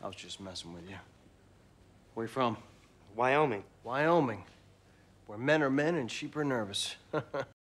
was just messing with you. Where you from? Wyoming. Wyoming. Where men are men and sheep are nervous.